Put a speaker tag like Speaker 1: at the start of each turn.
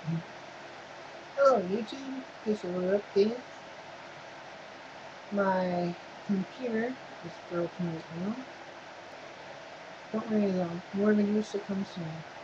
Speaker 1: Hello YouTube, here's a little update. My computer is broken right now. Don't worry though, more videos to come soon.